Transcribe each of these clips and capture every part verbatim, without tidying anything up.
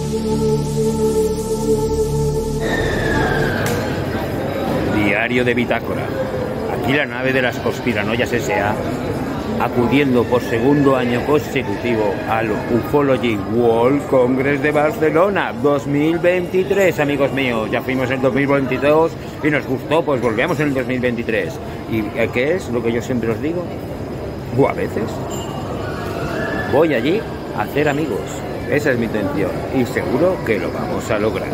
Diario de bitácora. Aquí la nave de las conspiranoias S A acudiendo por segundo año consecutivo al Ufology World Congress de Barcelona dos mil veintitrés, amigos míos. Ya fuimos en dos mil veintidós y nos gustó, pues volvemos en el dos mil veintitrés. ¿Y qué es lo que yo siempre os digo? O a veces voy allí a hacer amigos. Esa es mi intención y seguro que lo vamos a lograr.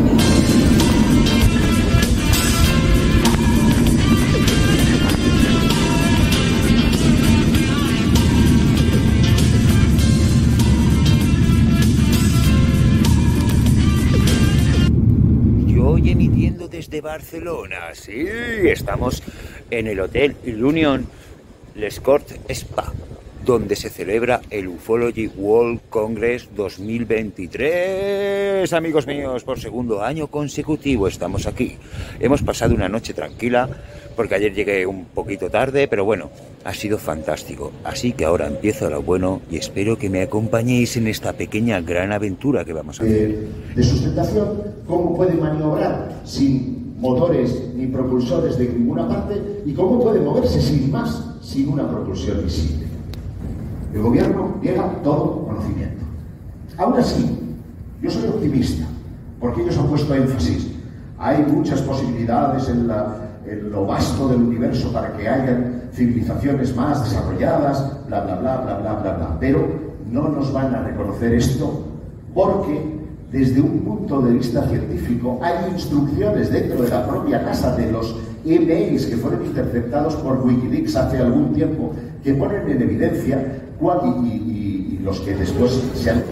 Emitiendo desde Barcelona, sí, estamos en el Hotel L'Union Les Corts Spa, donde se celebra el Ufology World Congress dos mil veintitrés, amigos míos, por segundo año consecutivo estamos aquí. Hemos pasado una noche tranquila, porque ayer llegué un poquito tarde, pero bueno, ha sido fantástico. Así que ahora empiezo lo bueno y espero que me acompañéis en esta pequeña gran aventura que vamos a hacer. De, de sustentación, cómo puede maniobrar sin motores ni propulsores de ninguna parte y cómo puede moverse sin más, sin una propulsión visible. El gobierno llega a todo conocimiento. Aún así, yo soy optimista, porque ellos han puesto énfasis. Hay muchas posibilidades en la... en lo vasto del universo para que hayan civilizaciones más desarrolladas, bla, bla, bla, bla, bla, bla, bla. Pero no nos van a reconocer esto porque, desde un punto de vista científico, hay instrucciones dentro de la propia casa de los emails que fueron interceptados por Wikileaks hace algún tiempo, que ponen en evidencia cuál y, y, y los que después se han...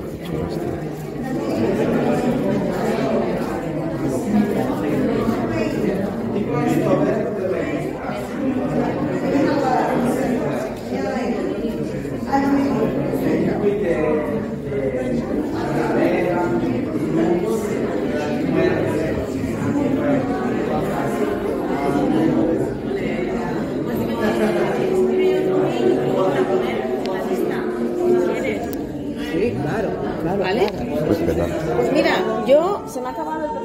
¿Vale? Pues mira, yo se me ha acabado el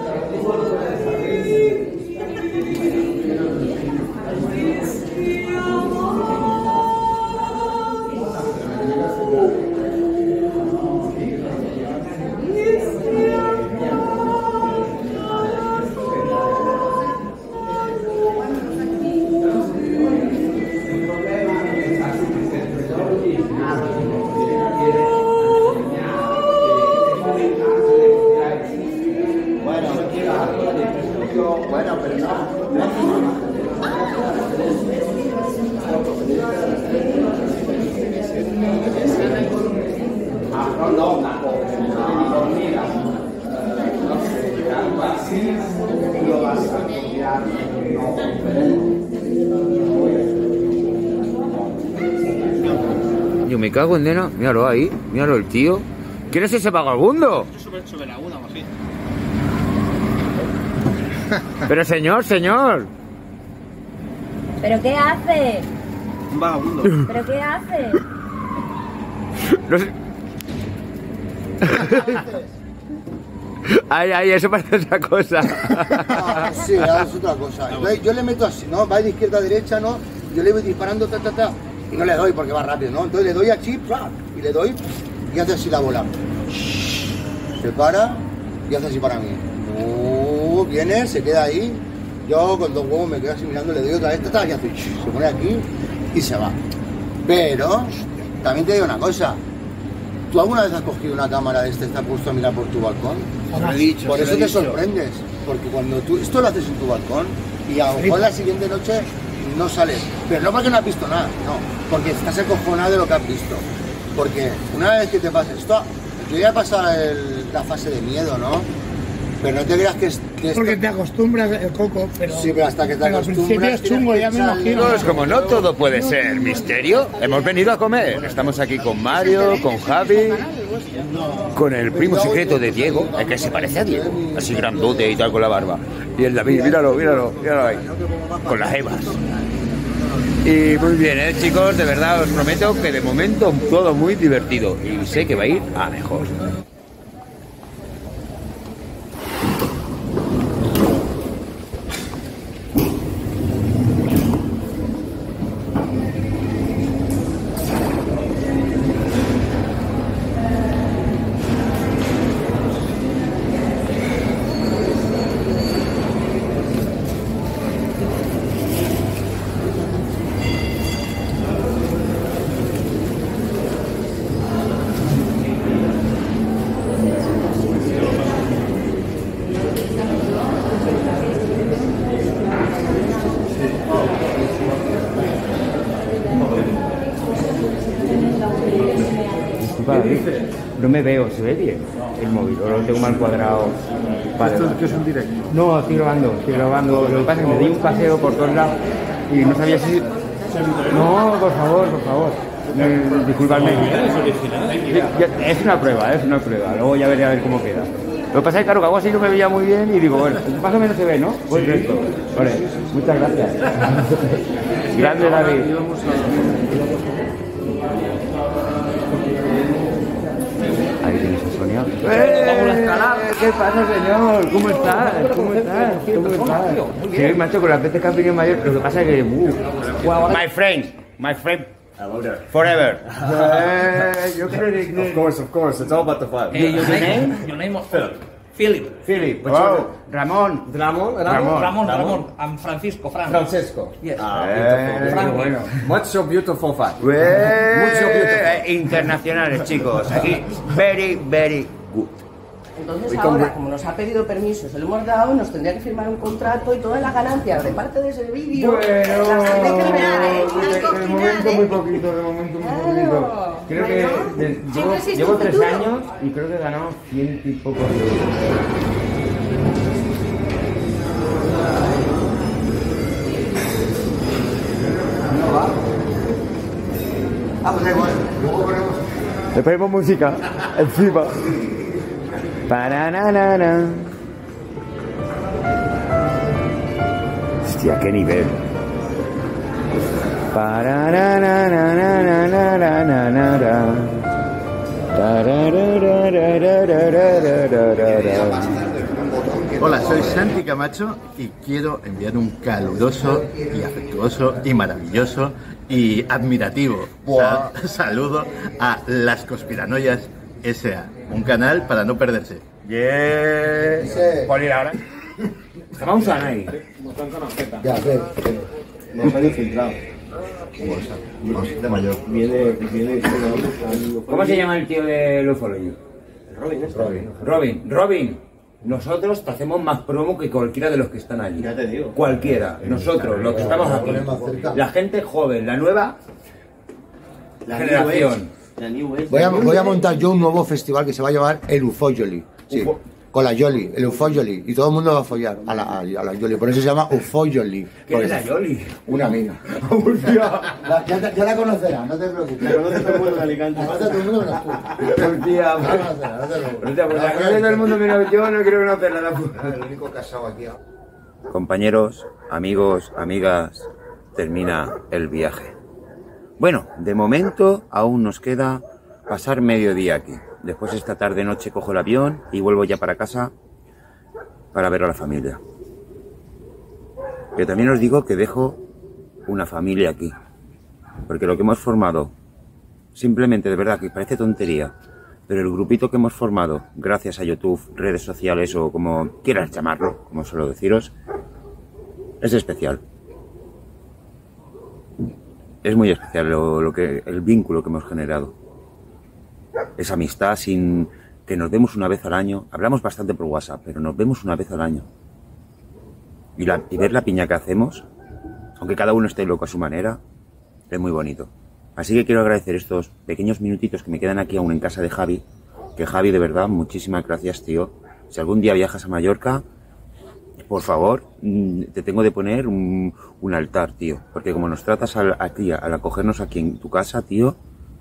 Yo me cago en nena, míralo ahí, míralo el tío. ¿Quién es ese vagabundo? Sobre, sobre la una o así. Pero señor, señor. ¿Pero qué hace? Un vagabundo. ¿Pero qué hace? No sé. Ay, ay, eso parece otra cosa. Ah, sí, es otra cosa. Entonces, yo le meto así, ¿no? Va de izquierda a derecha, ¿no? Yo le voy disparando, ta, ta, ta. Y no le doy porque va rápido, ¿no? Entonces le doy a chip, y le doy, y hace así la bola. Se para, y hace así para mí. Uh, viene, se queda ahí. Yo con dos huevos me quedo así mirando, le doy otra vez, ta, ta, y hace, se pone aquí, y se va. Pero, también te digo una cosa. ¿Tú alguna vez has cogido una cámara de este, está puesto a mirar por tu balcón? Lo he dicho, por eso lo he te dicho. sorprendes, porque cuando tú esto lo haces en tu balcón y a lo mejor la siguiente noche no sales, pero no porque no has visto nada, no, porque estás acojonado de lo que has visto, porque una vez que te pasa esto, yo ya he pasado el- la fase de miedo, ¿no? Pero no te creas que es... Que Porque esto- te acostumbras el coco, pero... Sí, pero hasta que te pero al principio acostumbras... es chungo, ya me tienes que imagino. Pues como no todo puede ser misterio, hemos venido a comer. Estamos aquí con Mario, con Javi, con el primo secreto de Diego, el que se parece a Diego, así grandote y tal con la barba. Y el David, míralo, míralo, míralo ahí, con las evas. Y muy bien, ¿eh, chicos? De verdad os prometo que de momento todo muy divertido y sé que va a ir a mejor. me veo, ¿se ve bien el móvil? ¿O lo tengo mal cuadrado? Vale, ¿Esto vale. es que es un directo? No, estoy grabando, estoy grabando. Lo que pasa es que me di un paseo por todos lados y no sabía si... No, por favor, por favor. Eh, disculpadme. Ya- Es una prueba, es una prueba. Luego ya veré a ver cómo queda. Lo que pasa es que, claro, que hago así no me veía muy bien y digo, bueno, más o menos se ve, ¿no? Pues esto. Vale, muchas gracias. Grande, David. Ahí tienes a Sonia. ¡Eh! ¿Qué pasa, señor? ¿Cómo estás? ¿Cómo estás? ¿Cómo estás? Sí, macho, con las veces que has venido mayor, lo que pasa es que... Uh, my friend, my friend, forever. Eh, yo creo que... Of course, of course. It's all about the vibe. Hey, your name? Your name of Philip. Philip. Philip, Wow. Ramón. Ramon? Ramon. Ramon, Ramon. I'm Francisco, Fran. Francesco. Yes. Ah, Eh, beautiful. qué bueno. Much so beautiful fact. Eh, internacionales, chicos. Aquí, very, very good. Entonces ahora, como nos ha pedido permiso, se lo hemos dado, nos tendría que firmar un contrato y todas las ganancias de parte de ese vídeo Bueno, las tiene que crear, ¿eh? de, Las de cocinar, momento ¿eh? muy poquito, de momento muy Claro. poquito. Creo que Bueno, de- siempre llevo, existe llevo un tres futuro. años y creo que he ganado ciento y pocos euros. Ah, pues da igual. Luego ponemos. Le ponemos música encima. Paranana. Hostia, qué nivel. Parananananananananana. Tarararararararararara. Hola, soy Santi Camacho y quiero enviar un caluroso y afectuoso y maravilloso y admirativo sal- saludo a Las Conspiranoias S A, un canal para no perderse. Yes. ¿Cuál era ahora? Vamos a ahí. Ya, ve. Nos han infiltrado. De mayor. ¿Cómo se llama el tío de Ufology? Robin. Robin. Robin. Robin. Nosotros te hacemos más promo que cualquiera de los que están allí. Ya te digo. Cualquiera. Nosotros, los que estamos aquí. La gente joven, la nueva generación. Voy a, voy a montar yo un nuevo festival que se va a llamar el Ufojoli. Sí, Ufo- con la Yoli, el Ufojoli. Y todo el mundo va a follar a la, a la Yoli. Por eso se llama Ufojoli. ¿Qué es la Yoli? Una amiga. Hostia. La- ya, te- ya la conocerás, no te preocupes. La conoce todo el mundo en Alicante. La conoce todo el mundo menos tú. Hostia. La conocerás, no te preocupes. Hostia, pues la conoce todo el mundo menos yo, no quiero conocerla. la puta. El único casado aquí. Compañeros, amigos, amigas, termina el viaje. Bueno, de momento aún nos queda pasar mediodía aquí. Después esta tarde noche cojo el avión y vuelvo ya para casa para ver a la familia. Que también os digo que dejo una familia aquí. Porque lo que hemos formado, simplemente de verdad que parece tontería, pero el grupito que hemos formado, gracias a YouTube, redes sociales o como quieras llamarlo, como suelo deciros, es especial. Es muy especial lo, lo que, el vínculo que hemos generado. Esa amistad sin que nos vemos una vez al año. Hablamos bastante por WhatsApp, pero nos vemos una vez al año. Y, la, y ver la piña que hacemos, aunque cada uno esté loco a su manera, es muy bonito. Así que quiero agradecer estos pequeños minutitos que me quedan aquí aún en casa de Javi. Que Javi, de verdad, muchísimas gracias, tío. Si algún día viajas a Mallorca, por favor, te tengo de poner un, un altar, tío. Porque como nos tratas al, a ti, al acogernos aquí en tu casa, tío,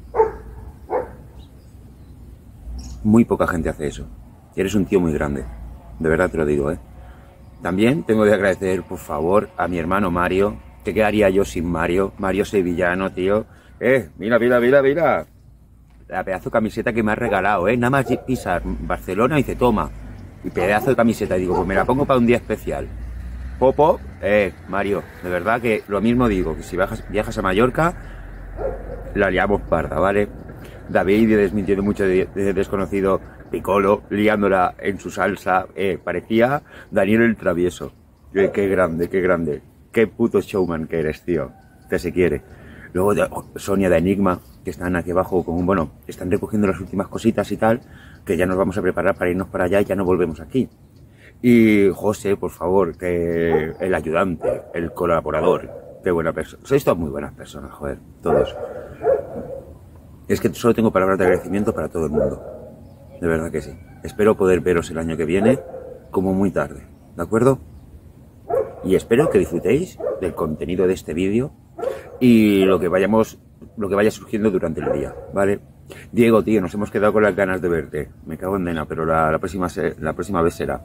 muy poca gente hace eso. Y eres un tío muy grande. De verdad te lo digo, ¿eh? También tengo de agradecer, por favor, a mi hermano Mario. Que qué haría yo sin Mario? Mario sevillano, tío. Eh, mira, mira, mira, mira. La pedazo de camiseta que me has regalado, ¿eh? Nada más pisar Barcelona y dice, toma. Y pedazo de camiseta. Y digo, pues me la pongo para un día especial. Popo, eh, Mario, de verdad que lo mismo digo, que si viajas, viajas a Mallorca, la liamos parda, ¿vale? David desmintiendo mucho de, de desconocido, Piccolo liándola en su salsa, eh, parecía Daniel el Travieso. Eh, qué grande, qué grande, qué puto showman que eres, tío, que se quiere. Luego de, oh, Sonia de Enigma, que están aquí abajo, con, bueno, están recogiendo las últimas cositas y tal, que ya nos vamos a preparar para irnos para allá y ya no volvemos aquí. Y José, por favor, que el ayudante, el colaborador, qué buena persona. Sois todas muy buenas personas, joder, todos. Es que solo tengo palabras de agradecimiento para todo el mundo. de verdad que sí. Espero poder veros el año que viene, como muy tarde, ¿de acuerdo? Y espero que disfrutéis del contenido de este vídeo y lo que vayamos, lo que vaya surgiendo durante el día, ¿vale? Diego, tío, nos hemos quedado con las ganas de verte. Me cago en nena, pero la, la, próxima, la próxima vez será.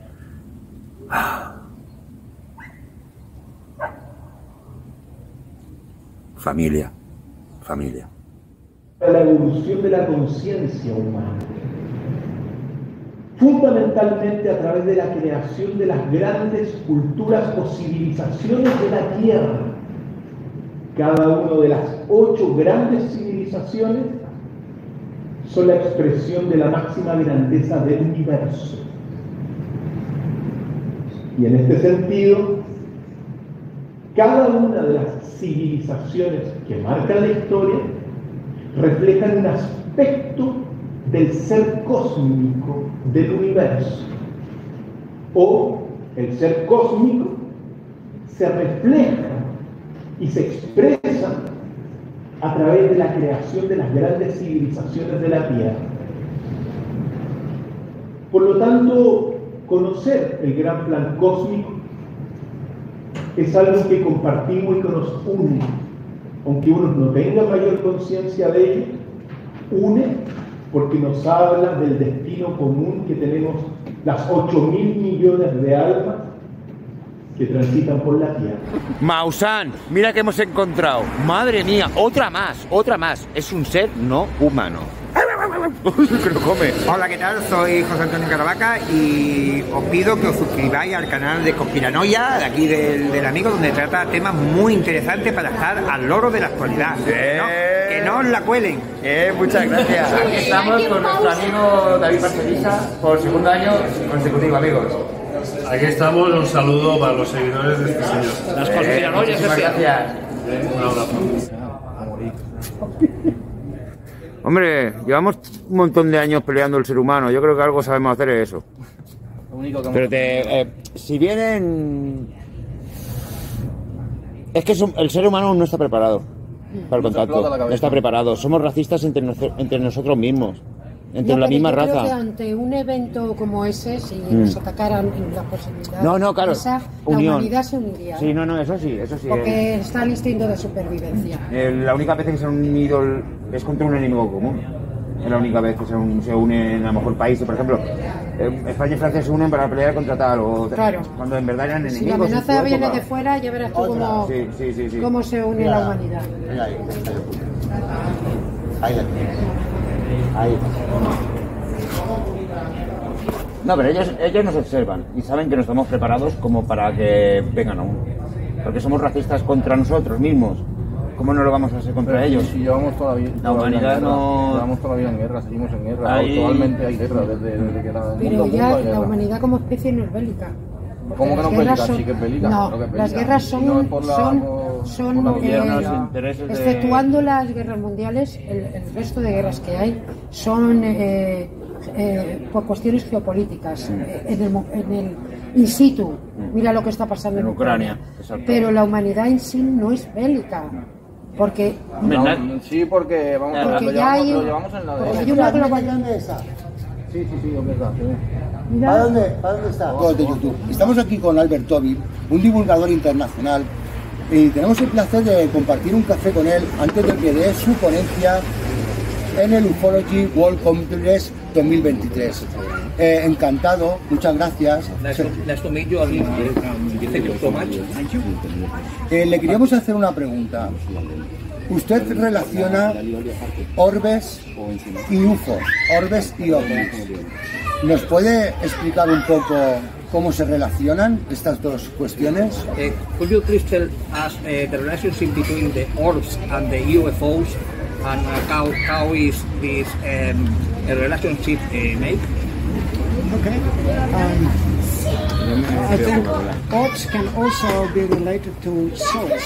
Familia, familia. La evolución de la conciencia humana, fundamentalmente a través de la creación de las grandes culturas o civilizaciones de la Tierra. Cada una de las ocho grandes civilizaciones son la expresión de la máxima grandeza del universo. Y en este sentido, cada una de las civilizaciones que marcan la historia reflejan un aspecto del ser cósmico del universo. O el ser cósmico se refleja y se expresa a través de la creación de las grandes civilizaciones de la Tierra. Por lo tanto, conocer el gran plan cósmico es algo que compartimos y que nos une, aunque uno no tenga mayor conciencia de ello, une porque nos habla del destino común que tenemos las ocho mil millones de almas que transitan por la Tierra. Maussan, mira que hemos encontrado. Madre mía, otra más, otra más. Es un ser no humano. Que lo come. Hola, ¿qué tal? Soy José Antonio Caravaca y os pido que os suscribáis al canal de Conspiranoia, de aquí del, del amigo, donde trata temas muy interesantes para estar al loro de la actualidad. Eh. ¿No? Que no os la cuelen. Eh, muchas gracias. Aquí estamos con nuestro amigo David Parcerisa por segundo año consecutivo, amigos. Aquí estamos, un saludo para los seguidores de este señor. Las conspiranoias, eh, gracias. Un abrazo. Hombre, llevamos un montón de años peleando el ser humano. Yo creo que algo sabemos hacer es eso. Lo único que Pero te, eh, si vienen... Es que son- el ser humano no está preparado para el Nos explota la contacto. No cabeza. está preparado. Somos racistas entre, noso- entre nosotros mismos. Entre No, la pero misma yo creo raza. que ante un evento como ese, si Mm. nos atacaran en la posibilidad No, no, claro. esa, Unión. la humanidad se uniría. Sí, no, no, eso sí, eso sí. Porque está el instinto de supervivencia. Eh, la única vez que se han unido el- es contra un enemigo común. Es la única vez que se, un- se unen a lo mejor países, por ejemplo, eh, España y Francia se unen para pelear contra tal o Claro. cuando en verdad eran Si enemigos. la en amenaza su viene época. de fuera, ya verás tú cómo, Sí, sí, sí, sí. cómo se une Mira. la humanidad. Mira ahí, ahí la tienes. Ahí. No, pero ellos, ellos nos observan y saben que no estamos preparados como para que vengan aún. Porque somos racistas contra nosotros mismos. ¿Cómo no lo vamos a hacer contra Pero ellos? Si llevamos toda la vida, La humanidad en guerra, no- Llevamos toda la vida en guerra, seguimos en guerra. Ahí- Actualmente hay guerra desde, desde que la, el Pero mundo ya mundo hay la guerra. humanidad como especie no es bélica. Porque ¿Cómo que las no es guerras bélica? son- Sí que es bélica, No, claro que es las bélica. guerras Si son, no es por la- son, por- son, por la eh, gobierno, los intereses de- exceptuando las guerras mundiales, el, el resto de guerras que hay son eh, eh, por cuestiones geopolíticas, eh, en, el, mo- en el in situ. Mira lo que está pasando en, En Ucrania, exacto. Pero la humanidad en sí no es bélica. Porque No, sí, porque vamos a Porque lo ya llevamos, hay- lo llevamos en la porque de... hay una global- ¿Dónde está? Sí, sí, sí, es verdad. sí. Mira. ¿Para dónde, ¿Para dónde está? Todos de YouTube. Estamos aquí con Albert Tobin, un divulgador internacional, y tenemos el placer de compartir un café con él antes de que dé su ponencia en el Ufology World Congress dos mil veintitrés. Eh, encantado, muchas gracias. Nice to, nice to meet you, Ali. Um, thank you so much. Eh, le queríamos hacer una pregunta. Usted relaciona orbes y U F Os, orbes y ovnis. ¿Nos puede explicar un poco cómo se relacionan estas dos cuestiones? Uh, could you please tell us uh, the relationship between the orbs and the U F Os, and uh, how how is this um, a relationship uh, made? Okay. Um, I think orbs can also be related to souls,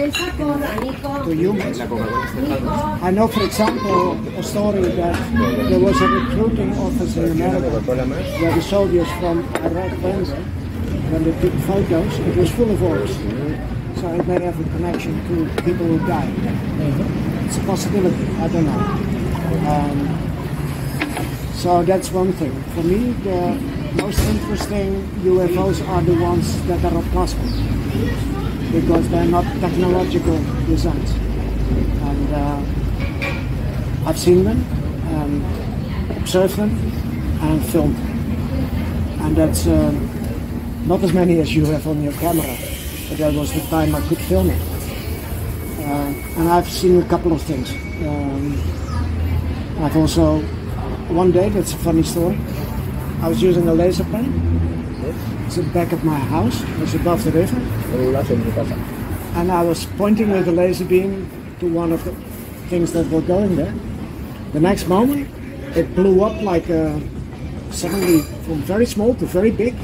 to humans. I know, for example, a story that there was a recruiting office in America where the soldiers from Iraq went. When they took photos, it was full of orbs. So it may have a connection to people who died. It's a possibility, I don't know. Um, So that's one thing. For me, the most interesting U F Os are the ones that are not plastic, because they're not technological designs. And uh, I've seen them, and observed them, and filmed them. And that's uh, not as many as you have on your camera, but that was the time I could film it. Uh, and I've seen a couple of things. Um, I've also, one day, that's a funny story, I was using a laser pen. It's at the back of my house, it was above the river. And I was pointing with a laser beam to one of the things that were going there. The next moment, it blew up like a, suddenly from very small to very big.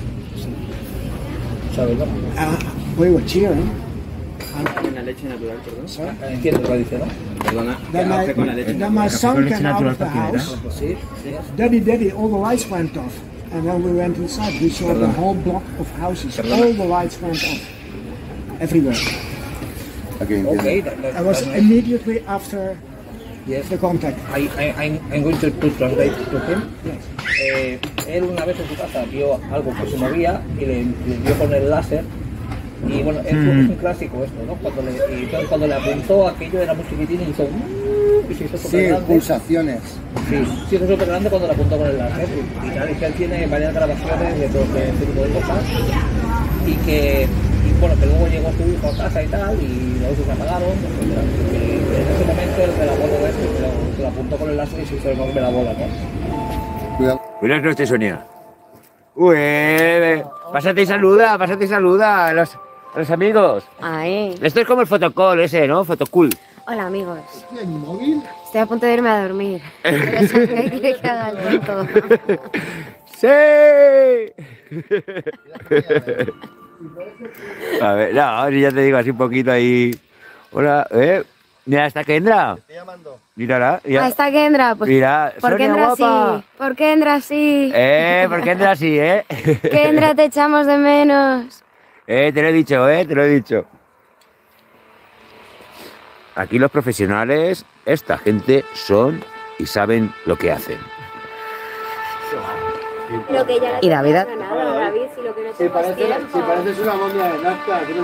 Uh, we were cheering. Then my, then my son came out of the house. Daddy, daddy, all the lights went off. And when we went inside, we saw the whole block of houses. All the lights went off. Everywhere. Okay. I was immediately after Yes. the contact. I, I, I'm, I'm going to, to translate to him. Yes. Eh, él una vez en su casa vio algo que se movía y le, le dio con el láser. Y bueno, es, Mm. es un clásico esto, ¿no? Cuando le, y entonces cuando le apuntó, aquello era muy chiquitín y hizo... Y se hizo Sí, súper grande. pulsaciones. Sí, se hizo súper grande cuando le apuntó con el láser. Y, y claro, y que él tiene varias grabaciones de todo de este tipo de cosas. Y que, y bueno, que luego llegó su hijo a casa y tal, y los se apagaron, etcétera. Y que en ese momento el de la bola ese, que lo, que lo apuntó con el láser y se hizo enorme la bola, ¿no? Buenas noches, Sonia. Uy, eh, pásate y saluda, pásate y saluda a los, a los amigos. Ahí. Esto es como el fotocall ese, ¿no? Fotocall. Hola, amigos. ¿Hay móvil? Estoy a punto de irme a dormir. Pero ¿qué quiere que haga el tonto? ¡Sí! A ver, no, ya te digo así un poquito ahí. Hola, ¿eh? Mira, está Kendra. Estoy llamando. Mírala. Ah, está Kendra. Pues, Mira, ¿por qué Sonia, Kendra guapa. sí? ¿Por qué Kendra sí? Eh, ¿por qué Kendra así, eh? Kendra, te echamos de menos. Eh, te lo he dicho, eh, te lo he dicho. Aquí los profesionales, esta gente son y saben lo que hacen. Lo que ya no ¿Y David? te nada, David, si lo que no Si tengo es pareces, tiempo. si pareces una momia de Nazca, que no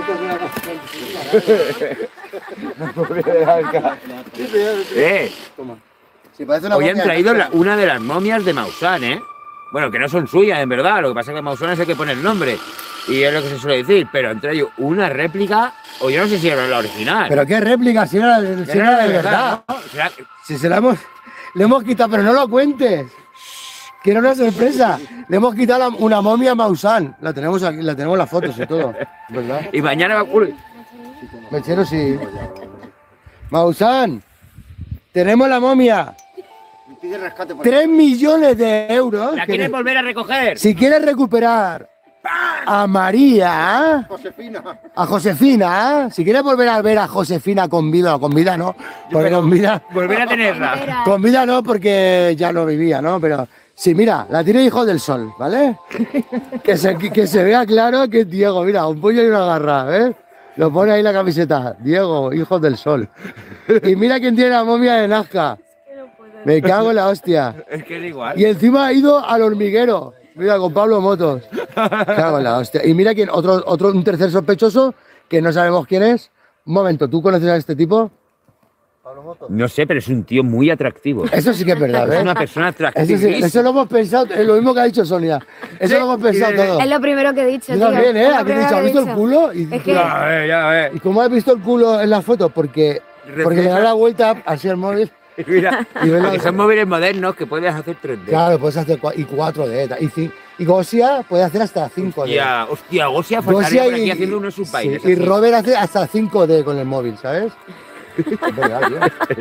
estás Eh, Toma. Si parece una hoy momia han de traído Nazca. la- una de las momias de Maussan, ¿eh? Bueno, que no son suyas, en verdad. Lo que pasa es que Maussan es el que pone el nombre. Y es lo que se suele decir. Pero han traído una réplica, o yo no sé si era la original. Pero qué réplica, si era, si Era era de de verdad, verdad. ¿no? Será- Si se la hemos, le hemos quitado, pero no lo cuentes. Que era una sorpresa. Le hemos quitado la- una momia a Maussan. La tenemos aquí, la tenemos las fotos y todo. ¿Verdad? Y mañana va a ocurrir. Mechero, sí. Maussan, tenemos la momia. Tres millones de euros. ¿La que- quieres volver a recoger? Si quieres recuperar a María, Josefina. a Josefina, si quieres volver a ver a Josefina con vida, o con vida no, porque con vida, Volver a tenerla. con vida no, porque ya no vivía, ¿no? Pero sí, mira, la tiene Hijo del Sol, ¿vale? Que se, que se vea claro que es Diego, mira, un puño y una garra, ¿ves? Lo pone ahí la camiseta, Diego, Hijo del Sol. Y mira quién tiene la momia de Nazca. Me cago en la hostia. Es que es igual. Y encima ha ido al hormiguero. Mira, con Pablo Motos. Cago en la hostia. Y mira quién, otro, otro, un tercer sospechoso, que no sabemos quién es. Un momento, ¿tú conoces a este tipo? No sé, pero es un tío muy atractivo. Eso sí que es verdad, Es ¿eh? una persona Eso, atractiva. sí, eso lo hemos pensado, es lo mismo que ha dicho Sonia. Eso lo hemos pensado todo. Es lo primero que he dicho, Yo tío. también, ¿eh? Es lo Aquí he primero dicho, ¿has que he visto el dicho. culo? Y, Es que- Ya ves, ya ves. ¿Y cómo has visto el culo en la foto? Porque, porque le da la vuelta así al móvil. Mira, Y ves la- porque son móviles modernos que puedes hacer tres D. Claro, puedes hacer cua- y cuatro D. Y, cin- y Gosia puede hacer hasta cinco D. Hostia, hostia, Gosia faltaría por aquí haciendo unos subbailes. sí, y Robert hace hasta cinco D con el móvil, ¿sabes? Es verdad, tío.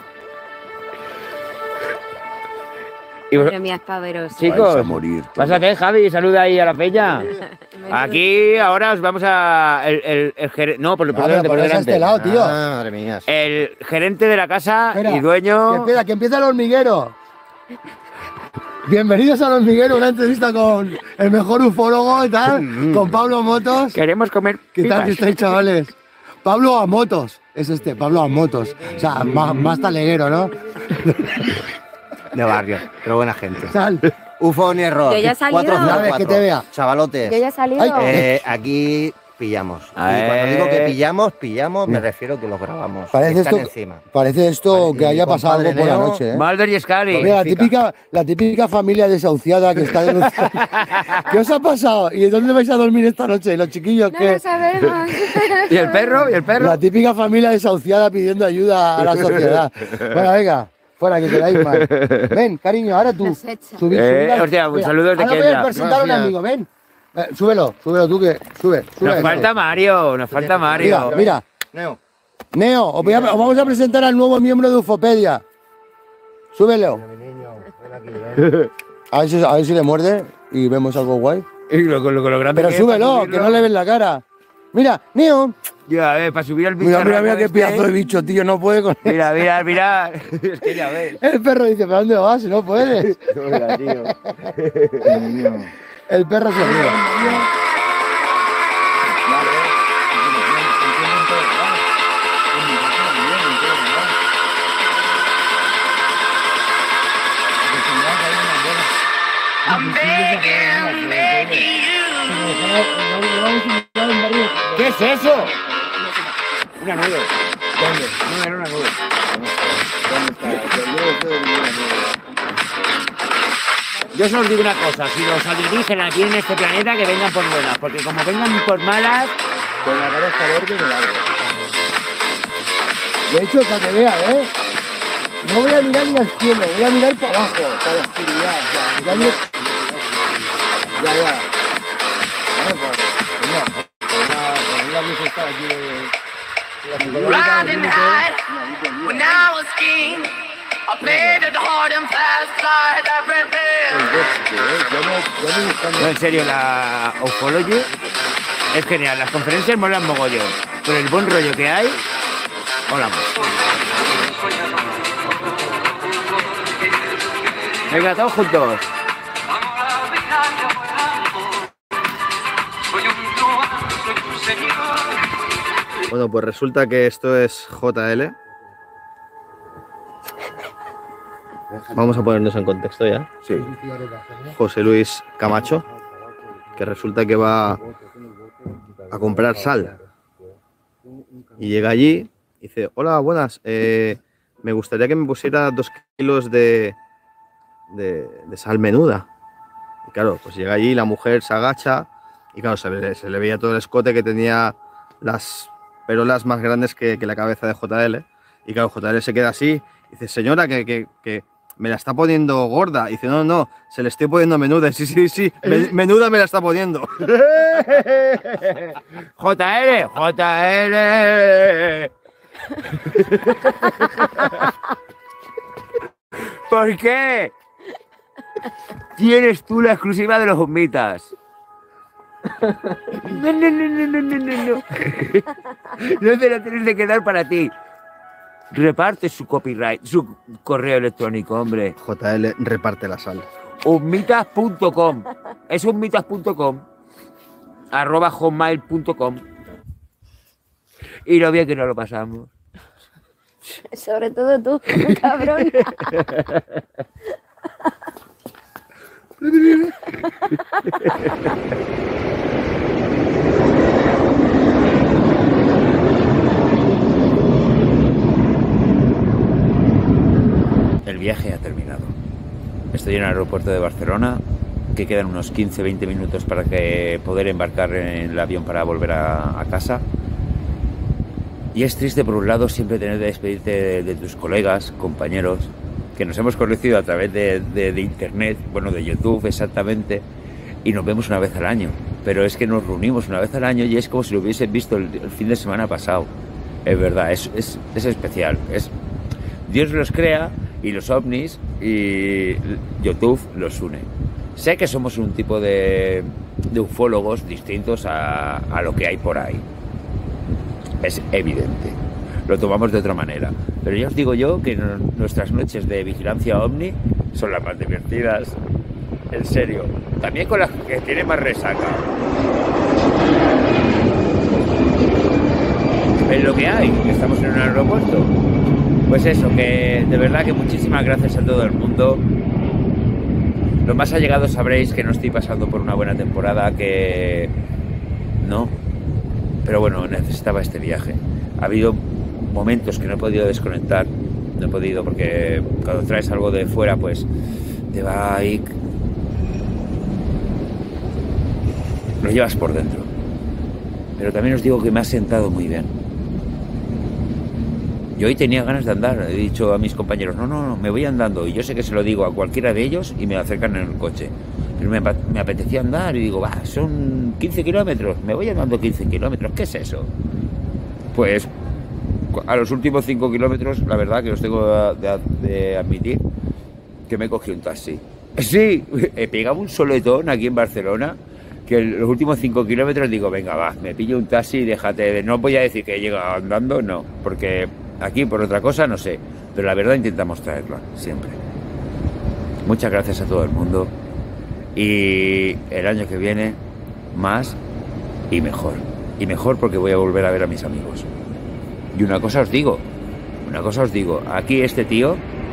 Madre mía, es paveroso. Chicos, pásate, Javi, saluda ahí a la peña. Aquí ahora os vamos a... El, el, el gerente... No, por, por Ah, delante, pero por ponés a delante. este lado, tío. Ah, madre mía. El gerente de la casa Espera, y dueño... Que empieza, que empieza el hormiguero. Bienvenidos al hormiguero, una entrevista con el mejor ufólogo y tal, con Pablo Motos. Queremos comer ¿Qué tal pipas. que estáis, chavales? Pablo a Motos, es este, Pablo a Motos. O sea, más, más taleguero, ¿no? de barrio, pero buena gente. Sal. Ufo ni error. Yo ya he salido. cuatro cero cuatro. Que te vea. Chavalotes. Yo ya he salido. Eh, aquí pillamos. Y cuando digo que pillamos, pillamos, me refiero que los grabamos. Parece Están esto, encima. parece esto Vale, que y haya mi pasado algo compadre por la Neo, noche, ¿eh? Mulder y Scully. Mira, la típica, la típica familia desahuciada que está denunciando. ¿Qué os ha pasado? ¿Y dónde vais a dormir esta noche? ¿Y los chiquillos No qué? lo sabemos. ¿Y el perro? ¿Y el perro? La típica familia desahuciada pidiendo ayuda a la sociedad. Bueno, venga, fuera que queráis mal. Ven, cariño, ahora tú. Subid, Eh, subid, hostia, mira, saludos de ahora voy Kendra. a presentar a un Gracias. amigo, ven. Eh, súbelo, súbelo tú que sube, sube. Nos falta Mario, nos falta Mario. Mira, mira. Neo. Neo, os, voy a- os vamos a presentar al nuevo miembro de Ufopedia. Súbelo. A ver si, a ver si le muerde y vemos algo guay. Y lo, lo, lo, lo grande Pero que es para súbelo, subirlo. que no le ven la cara. Mira, Neo. Ya, eh, para subir al bicho. Mira, mira, mira qué este. pedazo de bicho, tío, no puede con él. Mira, mira, mira. Es que ya ves. El perro dice, ¿pero dónde vas? Si no puedes. Mira, tío. El perro se ríe. ¿Qué es eso? Una nube. ¿Dónde? No, era una nube. Yo solo os digo una cosa, si los alienígenas aquí en este planeta, que vengan por buenas, porque como vengan por malas, con la cara está verde me largo. De hecho, para que veas, ¿eh? No voy a mirar ni al cielo, voy a mirar para abajo, para la oscuridad. Ya, ya, miro- ya. ya. Bueno, pues, pues no, pues la, pues la luz está aquí de, de la psicológica, Riding de- high when I was king. I played it hard and fast like everything. No, en serio, la Ufology es genial, las conferencias molan mogollón, pero el buen rollo que hay, mola mucho. Venga, todos juntos. Bueno, pues resulta que esto es J L. Vamos a ponernos en contexto ya. Sí. José Luis Camacho, que resulta que va a comprar sal. Y llega allí y dice, hola, buenas, eh, me gustaría que me pusiera dos kilos de, de, de sal menuda. Y claro, pues llega allí, la mujer se agacha y claro, se le, se le veía todo el escote que tenía las perolas más grandes que, que la cabeza de J L. Y claro, J L se queda así y dice, señora, que, que, que me la está poniendo gorda. Y dice, no, no, se le estoy poniendo menuda. Sí, sí, sí, me- menuda me la está poniendo. J L, J L. ¿Por qué? Tienes tú la exclusiva de los humitas. No, no, no, no, no, no, no. No te la tienes de quedar para ti. Reparte su copyright, su correo electrónico, hombre. J L reparte la sal. Humitas punto com. Es humitas punto com. Arroba hotmail punto com. Y lo bien que nos lo pasamos. Sobre todo tú, cabrón. El viaje ha terminado. Estoy en el aeropuerto de Barcelona, que quedan unos quince a veinte minutos para que poder embarcar en el avión para volver a, a casa. Y es triste, por un lado, siempre tener que despedirte de, de tus colegas, compañeros, que nos hemos conocido a través de, de, de internet, bueno, de YouTube exactamente, y nos vemos una vez al año. Pero es que nos reunimos una vez al año y es como si lo hubiesen visto el, el fin de semana pasado. Es verdad, es, es, es especial. Es, Dios los crea y los ovnis y YouTube los une. Sé que somos un tipo de, de ufólogos distintos a, a lo que hay por ahí. Es evidente. Lo tomamos de otra manera. Pero ya os digo yo que no, nuestras noches de vigilancia ovni son las más divertidas. En serio. También con las que tiene más resaca. Es lo que hay. Estamos en un aeropuerto. Pues eso, que de verdad que muchísimas gracias a todo el mundo. Los más allegados sabréis que no estoy pasando por una buena temporada, que no, pero bueno, necesitaba este viaje. Ha habido momentos que no he podido desconectar, no he podido, porque cuando traes algo de fuera, pues te va a ir, lo llevas por dentro. Pero también os digo que me ha sentado muy bien. Yo hoy tenía ganas de andar, he dicho a mis compañeros, no, no, no, me voy andando, y yo sé que se lo digo a cualquiera de ellos y me acercan en el coche. Pero me, me apetecía andar y digo, va, son quince kilómetros, me voy andando quince kilómetros, ¿qué es eso? Pues a los últimos cinco kilómetros, la verdad que os tengo de, de admitir que me cogí un taxi. Sí, he pegado un soletón aquí en Barcelona, que en los últimos cinco kilómetros digo, venga, va, me pillo un taxi y déjate de... No voy a decir que he llegado andando, no, porque aquí por otra cosa no sé, pero la verdad intentamos traerla, siempre. Muchas gracias a todo el mundo, y el año que viene, más y mejor. Y mejor porque voy a volver a ver a mis amigos. Y una cosa os digo, una cosa os digo, aquí este tío...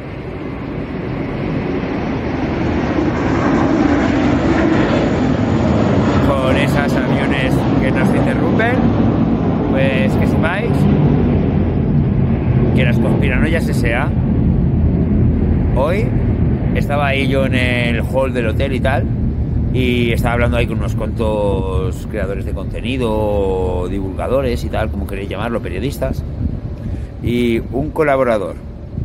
con esos aviones que nos interrumpen, pues que sepáis que las conspiranoias S A hoy estaba ahí yo en el hall del hotel y tal, y estaba hablando ahí con unos cuantos creadores de contenido, divulgadores y tal, como queréis llamarlo, periodistas, y un colaborador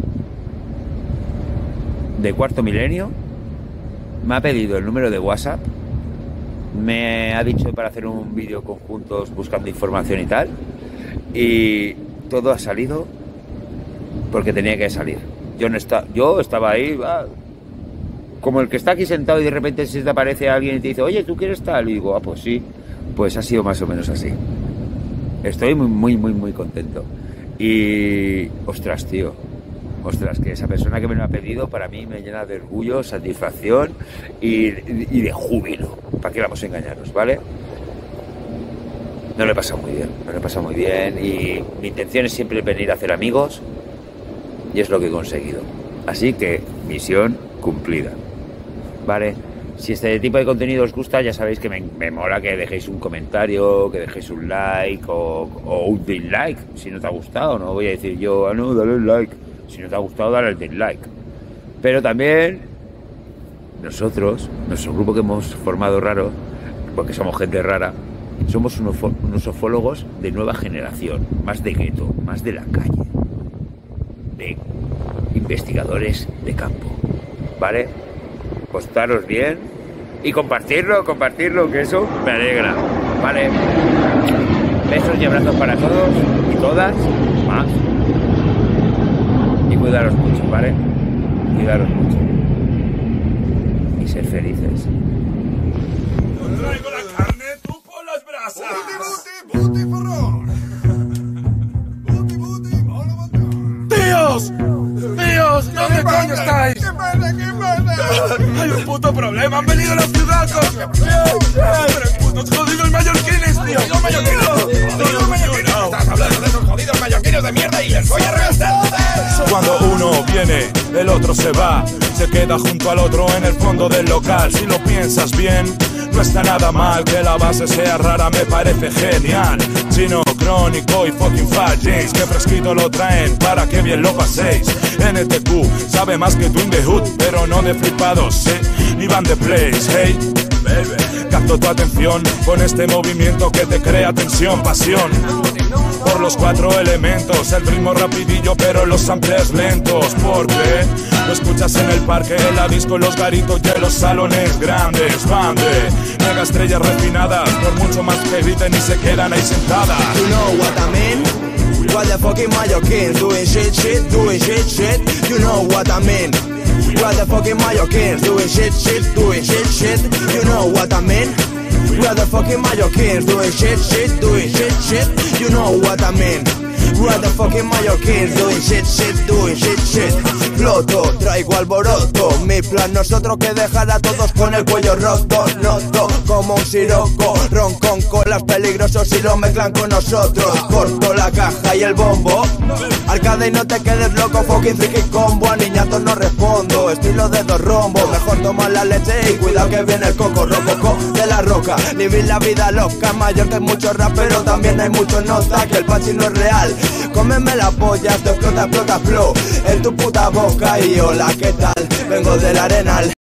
de Cuarto Milenio me ha pedido el número de WhatsApp, me ha dicho para hacer un vídeo conjuntos buscando información y tal, y todo ha salido porque tenía que salir. Yo no está, yo estaba ahí, va, como el que está aquí sentado y de repente se te aparece alguien y te dice, oye, ¿tú quieres tal? Y digo, ah, pues sí, pues ha sido más o menos así. Estoy muy, muy, muy, muy contento. Y, ostras, tío, ostras, que esa persona que me lo ha pedido para mí me llena de orgullo, satisfacción y, y de júbilo. ¿Para qué vamos a engañarnos, vale? No lo he pasado muy bien, no lo he pasado muy bien, y mi intención es siempre venir a hacer amigos, y es lo que he conseguido. Así que, misión cumplida, ¿vale? Si este tipo de contenido os gusta, ya sabéis que me, me mola que dejéis un comentario, que dejéis un like o, o un dislike, si no te ha gustado. No voy a decir yo, ah, no, dale el like. Si no te ha gustado, dale el dislike. Pero también nosotros, nuestro grupo que hemos formado raro, porque somos gente rara, somos unos, unos ufólogos de nueva generación, más de gueto, más de la calle, de investigadores de campo, ¿vale? Postaros bien y compartirlo, compartirlo, que eso me alegra, ¿vale? Besos y abrazos para todos y todas, más. Y cuidaros mucho, ¿vale? Cuidaros mucho. Y ser felices. Traigo la carne, tú por las brasas. Buti, buti, buti, forrón. Buti, buti, hola, botón. ¡Tíos! ¡Tíos! ¿Dónde coño estáis? ¿Qué pasa? ¿Qué pasa? Hay un puto problema. Han venido a la ciudad con... ¡Tres putos jodidos mallorquines, tío! ¡Jodidos mallorquinos! ¡Jodidos mallorquinos! Estás hablando de esos jodidos mallorquinos de mierda y les voy a reventar. Cuando uno viene, el otro se va. Se queda junto al otro en el fondo del local. Si lo piensas bien, no está nada mal. Que la base sea rara me parece genial. Chino, crónico y fucking Fat James, que fresquito lo traen para que bien lo paséis. N T Q sabe más que tú in the hood, pero no de flipados, ¿eh? Ni van de place, hey baby. Capto tu atención con este movimiento que te crea tensión, pasión por los cuatro elementos, el ritmo rapidillo pero los samples lentos. Porque lo escuchas en el parque, en la disco, en los garitos y en los salones grandes. Van de mega estrellas refinadas, por mucho más que griten y se quedan ahí sentadas. You know what I mean? What the fucking Mallorquins doing shit, shit, doing shit, shit. You know what I mean? What the fucking Mallorquins doing shit, shit, doing shit, shit. You know what I mean? What the fucking Mallorquins doing shit, shit, doing shit, shit. You know what I mean? We're the fucking Mallorquins, doing shit, shit, doing shit, shit. Floto, traigo alboroto. Mi plan nosotros que dejar a todos con el cuello roto. Noto como un siroco. Ron con colas peligrosos si lo mezclan con nosotros. Corto la caja y el bombo. Arcade y no te quedes loco, fucking friki combo. A niñatos no respondo, estilo de dos rombos. Mejor tomar la leche y cuidado que viene el coco. Rococo de la roca, vivir la vida loca. Mayor que mucho rap, pero también hay mucho nota. Que el pachi no es real, cómeme la polla, te explota, explota flow en tu puta boca. Y hola, ¿qué tal? Vengo del Arenal.